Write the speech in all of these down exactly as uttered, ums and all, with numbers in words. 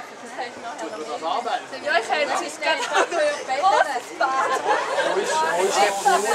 Das kann ich nachher noch das arbeiten? Ja, ich hätte es jetzt gerade großes Bad. Wo ist, wo ist der Bruder?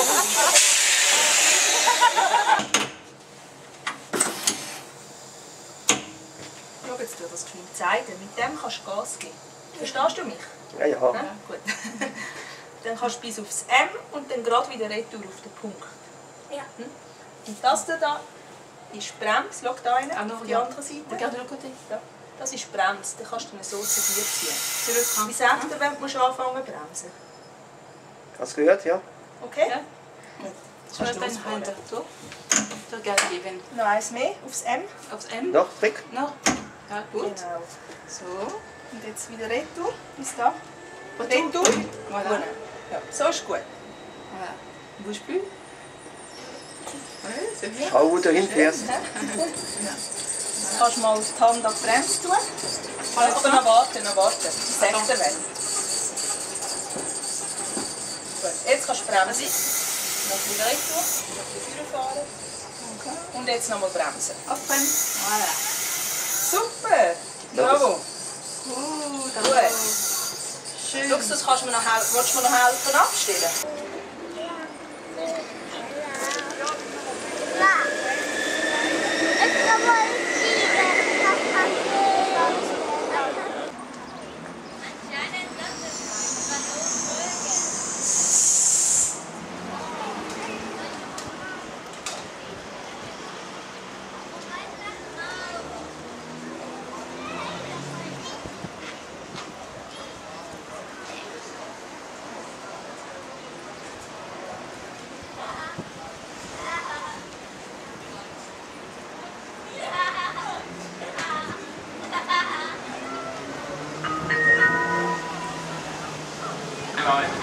Schau, jetzt tu das geschwind zeigen. Mit dem kannst du Gas geben. Verstehst du mich? Ja, ja. Ja, gut. Dann kannst du bis aufs M und dann gerade wieder retour auf den Punkt. Ja. Und das da ist Bremse. Schau da rein, Ah, noch auf die ja. andere Seite. Regarde de l'autre côté. Ja. Das ist Bremse. Dann kannst du ihn so zu dir ziehen. Zurück. Wie sagt er, wenn du anfangen zu bremsen? Hast du gehört, ja? Okay? Ja. Gut. Je Kannst du vais losfahren. runter. So. So, regarde eben. Noch eins mehr, aufs M. Aufs M. Noch, Trick. Noch. Ja, gut. Genau. So. Und jetzt wieder retour. Bis da. Retour. Voilà. Voilà. Ja, so ist gut. Voilà. Bouge plus. Oui, c'est bien. Schau, wo du hinfährst. Jetzt kannst du mal die Hand an die Bremse tun. Aber noch warten, noch warten. Die sechste Welle. Gut, jetzt kannst du bremsen. Noch wieder retour. Noch wieder fahren. Okay. Und jetzt nochmal bremsen. Aufbrennen. Voilà. Super! Bravo! Gut. Gut. Schön. Schau, das kannst du mir noch helfen. Willst du mir noch helfen abstellen? Nein.